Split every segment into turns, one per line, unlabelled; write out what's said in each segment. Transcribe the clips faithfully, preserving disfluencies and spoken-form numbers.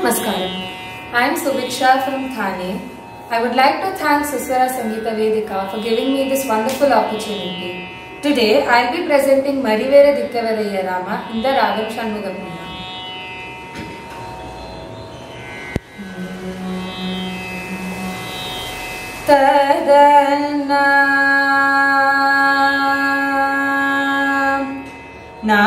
Namaskaram. I am Subiksha from Thane. I would like to thank Suswara Sangeeta Vedika for giving me this wonderful opportunity. Today, I will be presenting Marivera Dikkavaraya Rama in the Ragam Shanmugapriya. Tadana na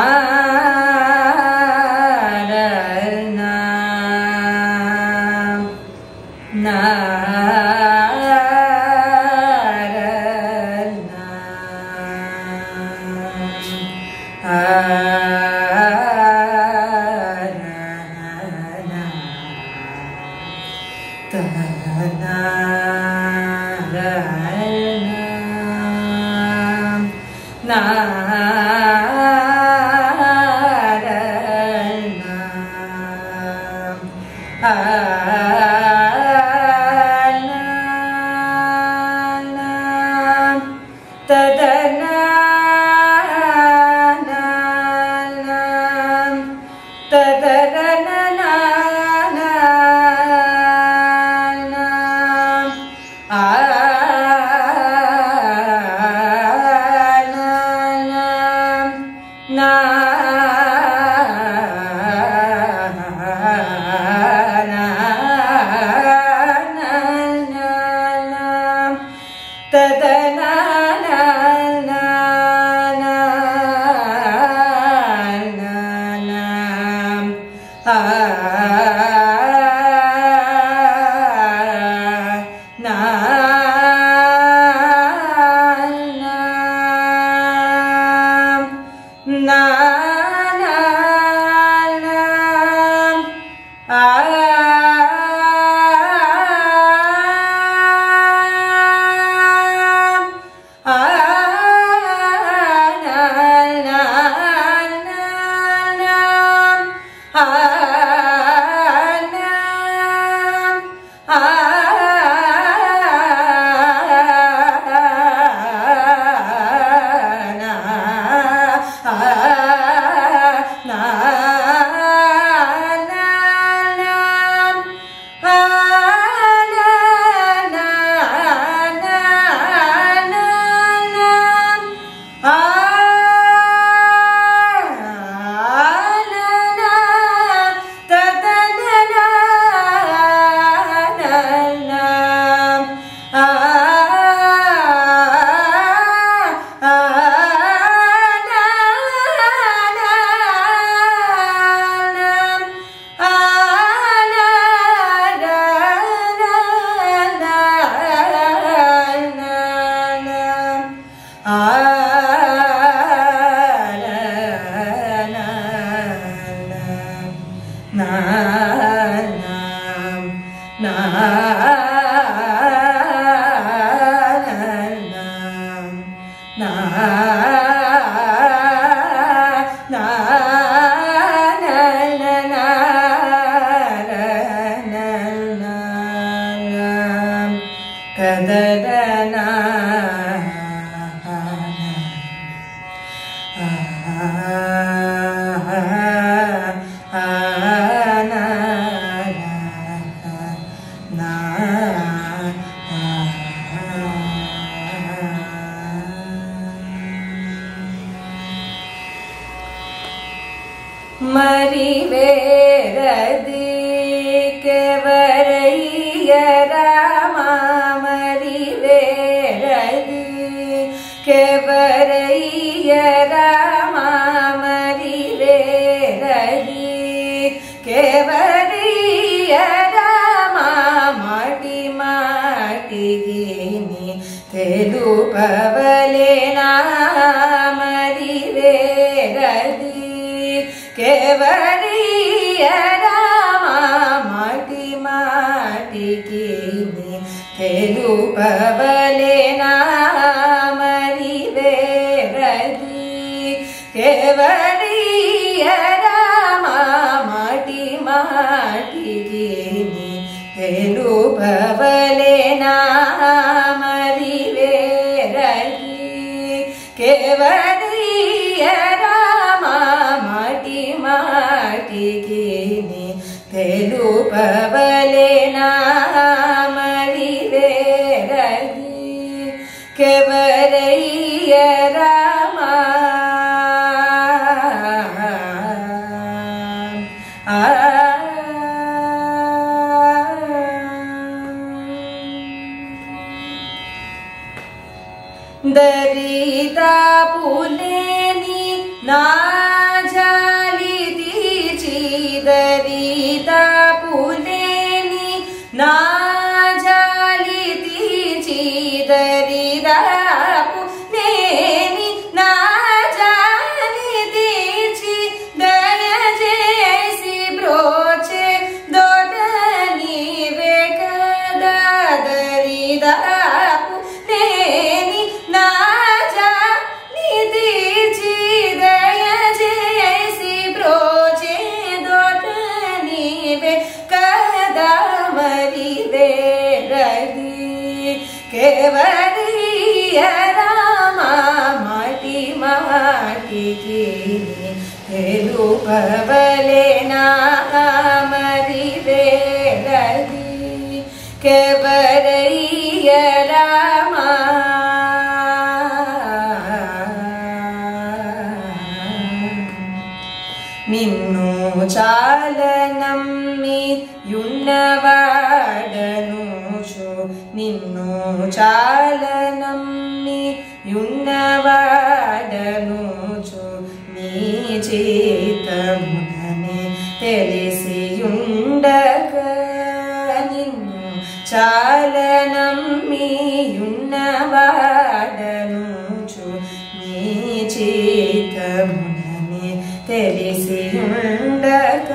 Marivera Dikkavaraya Rama, Marivera Dikkavaraya Rama, Marivera Dikkavaraya Rama, Mati Mati Gini Telupavalena, Marivera Dikkavaraya Rama, Mati Mati Gini Telupavalena, Marivera Dikkavaraya Rama, Mati Mati Gini Telupavalena, Marivera Dikkavaraya Rama, Mati Mati Gini తెలుపవలెనా మరివేరది కెవరయ్య Rama దరిదాపులేని నా జాలి తీర్చి దరిదాపులేని నా జాలి తీర్చి దరిదాపులేని నా జాలి తీర్చి దయచేసి బ్రోచే దొర నీవే కదా దరిదాపు లేని నా జాలి తీర్చి దయచేసి బ్రోచే దొర నీవే కదా మరివేరది కేవలియ రామా మాటి మాటికి తెలుపవలెనా మరివేరది కేవలయ్య రామా నిన్ను చాలా నమ్మి యున్నవాడనుచు నిన్ను చాలా నమ్మి యున్నవాడనుచు నీ చేతమునని తెలిసియుండక నిన్ను చాలా నమ్మి యున్నవాడనుచు నీ చేతమునని తెలిసియుండక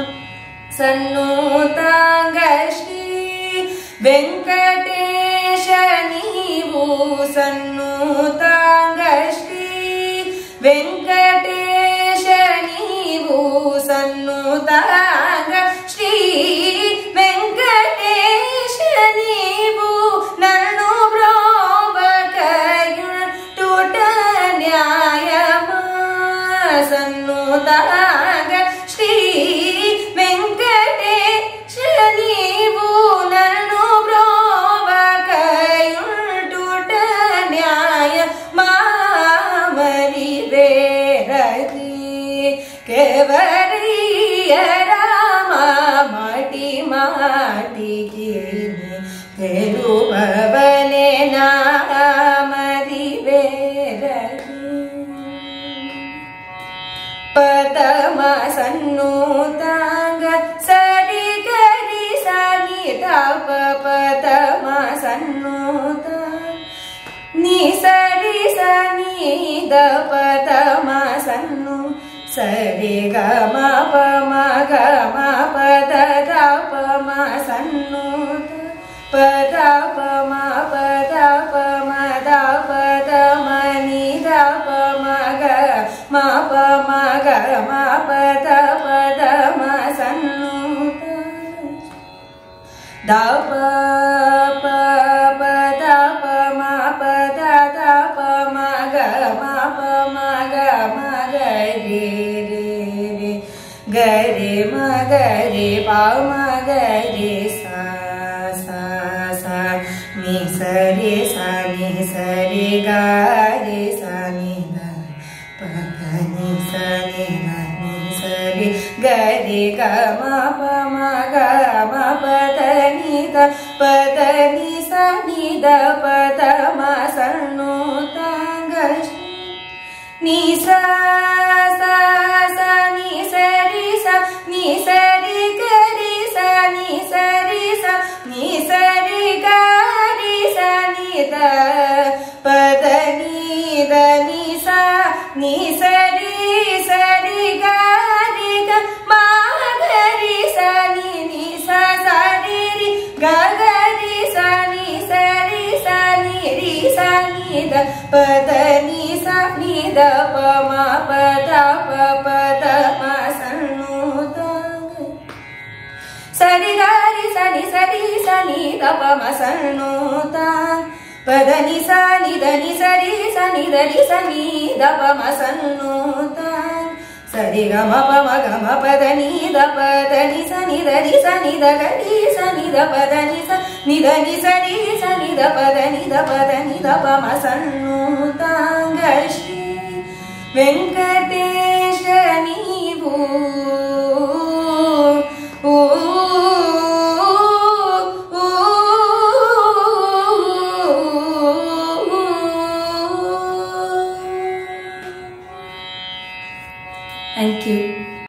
సన్నూతాంగ శ్రీ వెంకటేశ నీవు సన్నూతాంగ శ్రీ వెంకటేశ నీవు సన్నూతాంగ శ్రీ వెంకటేశ నీవు నన్ను బ్రోబకయుంటుట న్యాయమా సన్నూతాంగ శ్రీ వెంకటేశ నీవు నన్ను బ్రోబకయుంటుట న్యాయమా మరివేరది కేవలయ్య రామా మాటి మాటికి తెలుపవలెనా మరివేరది పదమ సన్నూతాంగ సరి గరి సని తప పదమ సన్నూతాంగ ని సరి సని ద పదమ సన్ను సరి గ మ ప మ గ మ పద ద ప మ సన్నూత పద ప మ పద ప మ ద పద మ ని ద ప మ గ మ ప మ గ మ పద పద మ సన్నూత ద ప ప పద ప మ పద ద ప మ గ మ ప మ గ మ గ రే రే రే గ రే మ గ రే ప మ గ రే సా సా సా ని స రే సా ని స రే గ రే సా ని ద ప ద ని స ని ద ని స రే గ రే గ మ ప మ గ మ ప ద ని ద ప ద ని స ని ద ప ద మ సన్నూతాంగ ని స స స ని స రి స ని స రి గ రి స ని స రి స ని స రి గ రి స ని ద ప ద ని ద ని స ని స రి స రి గ రి గ మ గ రి స ని ని స స రి రి గ గ రి స ని స రి స ని రి స ని ద ప ద ని స ని ద ప మ ప ద ప ప ద మ సన్నూతాంగ సరి గ రి స ని స రి స ని ద ప మ సన్నూతాంగ ప ద ని స ని ద ని స రి స ని ద రి స ని ద ప మ సన్నూతాంగ స సరి గమ పమ గమ పద నిద పద ని స నిద ని స నిద గరి స నిద పద ని స నిద ని సరి స నిద పద నిద పద నిద పమ సన్నుతాంగ శ్రీ వెంకటేశ నీవు